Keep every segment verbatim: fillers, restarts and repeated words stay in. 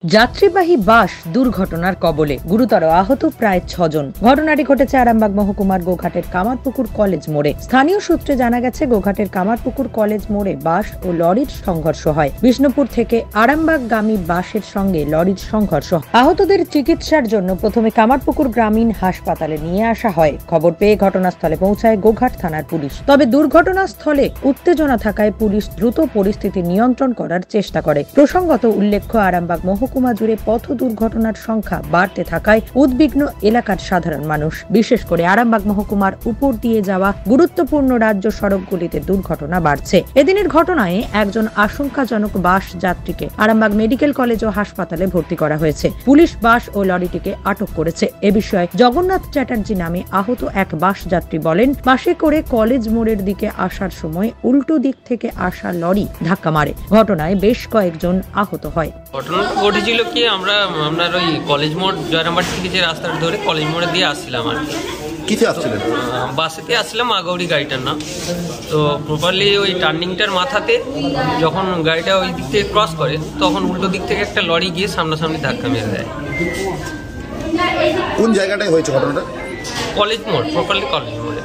যাত্রীবাহী বাস দুর্ঘটনার কবলে, গুরুতর আহত প্রায় ছজন। ঘটনাটি ঘটেছে আরামবাগ মহকুমার গোঘাটের কামারপুকুর কলেজ মোড়ে। স্থানীয় সূত্রে জানা গেছে, গোঘাটের কামারপুকুর কলেজ মোড়ে বাস ও লরির সংঘর্ষ হয়। বিষ্ণুপুর থেকে আরামবাগগামী বাসের সঙ্গে লরির সংঘর্ষ। আহতদের চিকিৎসার জন্য প্রথমে কামারপুকুর গ্রামীণ হাসপাতালে নিয়ে আসা হয়। খবর পেয়ে ঘটনাস্থলে পৌঁছায় গোঘাট থানার পুলিশ। তবে দুর্ঘটনাস্থলে উত্তেজনা থাকায় পুলিশ দ্রুত পরিস্থিতি নিয়ন্ত্রণ করার চেষ্টা করে। প্রসঙ্গত উল্লেখ্য, আরামবাগ মহকুমা জুড়ে পথ দুর্ঘটনার সংখ্যা বাড়তে থাকায় উদ্বিগ্ন এলাকার সাধারণ মানুষ। বিশেষ করে আরামবাগ মহকুমার উপর দিয়ে যাওয়া গুরুত্বপূর্ণ রাজ্য সড়কগুলিতে দুর্ঘটনা বাড়ছে। এদিনের ঘটনায় একজন আশঙ্কাজনক বাস যাত্রীকে আরামবাগ মেডিকেল কলেজ ও হাসপাতালে ভর্তি করা হয়েছে। পুলিশ বাস ও লরিটিকে আটক করেছে। এ বিষয়ে জগন্নাথ চ্যাটার্জি নামে আহত এক বাস যাত্রী বলেন, বাসে করে কলেজ মোড়ের দিকে আসার সময় উল্টো দিক থেকে আসা লরি ধাক্কা মারে। ঘটনায় বেশ কয়েকজন আহত হয়। ঘটনাটা ঘটেছিল কি, আমরা আপনার ওই কলেজ মোড় জয়রামবাটি থেকে যে রাস্তাটা ধরে কলেজ মোড়ে দিয়ে আসছিলাম আর কি। কিসে আসছিলেন? বাসেতে আসছিলাম, আগৌড়ি গাড়িটার নাম। তো প্রপারলি ওই টার্নিংটার মাথাতে যখন গাড়িটা ওই দিক থেকে ক্রস করে, তখন উল্টো দিক থেকে একটা লরি গিয়ে সামনাসামনি ধাক্কা মেরে দেয়। কোন জায়গাটায় হয়েছে ঘটনাটা? কলেজ মোড়, প্রপারলি কলেজ মোড়ে।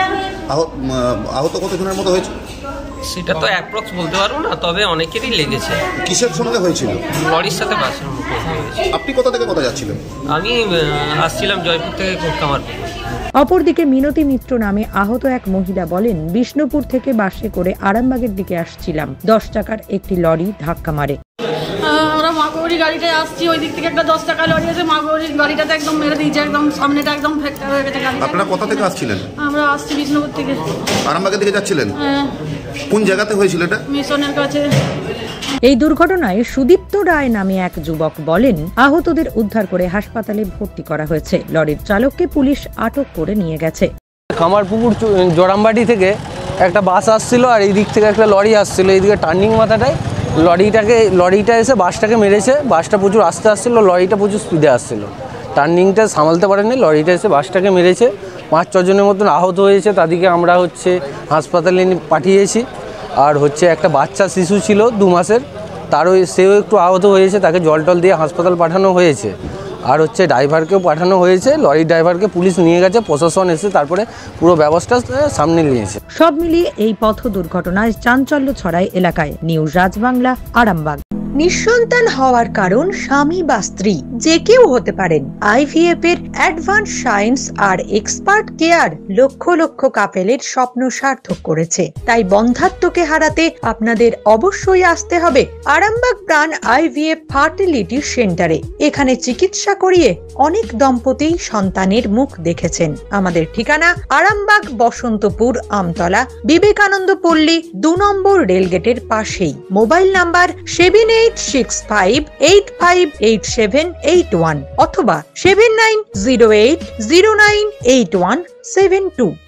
আহত কতজনের মতো হয়েছে সেটা তো অ্যাপ্রক্স বলতে পারবো না, তবে অনেকেরই লেগেছে। কিসের সঙ্গে হয়েছিল? লরির সাথে বাসের মুখোমুখি হয়েছে। আপনি কোথা থেকে কোথায় যাচ্ছিলেন? আমি আসছিলাম জয়পুর থেকে কামারপুকুর। অপরদিকে মিনতি মিত্র নামে আহত এক মহিলা বলেন, বিষ্ণুপুর থেকে বাসে করে আরামবাগের দিকে আসছিলাম, দশ টাকার একটি লরি ধাক্কা মারে। আমরা মাগৌরি গাড়িটায় আসছি, ওই দিক থেকে একটা দশ টাকা লরি আছে, মাগৌরি গাড়িটাতে একদম মেরে দিয়েছে, একদম সামনেটা একদম ফ্র্যাকচার হয়ে গেছে। আপনারা কোথা থেকে আসছিলেন? আমরা আসছি বিষ্ণুপুর থেকে। আরামবাগের দিকে যাচ্ছিলেন? হ্যাঁ। কোন জায়গাতে হয়েছিল এটা? মিশনের কাছে। এই দুর্ঘটনায় সুদীপ্ত রায় নামে এক যুবক বলেন, আহতদের উদ্ধার করে হাসপাতালে ভর্তি করা হয়েছে। লরির চালককে পুলিশ আটক করে নিয়ে গেছে। কামারপুকুর জোরামবাটি থেকে একটা বাস আসছিল আর এই দিক থেকে একটা লরি আসছিল। এইদিকে টার্নিং মাথাটায় লরিটাকে লরিটা এসে বাসটাকে মেরেছে। বাসটা প্রচুর আস্তে আসছিল, লরিটা প্রচুর স্পিডে আসছিল। টার্নিংটা সামালতে পারেনি, লরিটা এসে বাসটাকে মেরেছে। পাঁচ ছজনের মতন আহত হয়েছে, তাদেরকে আমরা হচ্ছে হাসপাতালে পাঠিয়েছি। আর হচ্ছে একটা বাচ্চা শিশু ছিল দু মাসের, তারও সেও একটু আহত হয়েছে, তাকে জল টল দিয়ে হাসপাতাল পাঠানো হয়েছে। আর হচ্ছে ড্রাইভারকেও পাঠানো হয়েছে, লরির ড্রাইভারকে পুলিশ নিয়ে গেছে, প্রশাসন এসে তারপরে পুরো ব্যবস্থা সামনে নিয়েছে। সব মিলিয়ে এই পথ দুর্ঘটনায় চাঞ্চল্য ছড়ায় এলাকায়। নিউজ রাজবাংলা, আরামবাগ। নিঃসন্তান হওয়ার কারণ স্বামী বা স্ত্রী যে কেউ হতে পারেন। আইভিএফ এর অ্যাডভান্স সায়েন্স আর এক্সপার্ট কেয়ার লক্ষ লক্ষ কাপেলের স্বপ্ন সার্থক করেছে। তাই বন্ধাত্বকে হারাতে আপনাদের অবশ্যই আসতে হবে আরামবাগ প্রাণ আইভিএফ ফার্টিলিটি সেন্টারে। এখানে চিকিৎসা করিয়ে অনেক দম্পতি সন্তানের মুখ দেখেছেন। আমাদের ঠিকানা আরামবাগ বসন্তপুর আমতলা, বিবেকানন্দ পল্লী, দু নম্বর রেলগেটের পাশেই। Mobile number seven eight six five eight five eight seven eight one অথবা seven nine zero eight zero nine eight one seven two.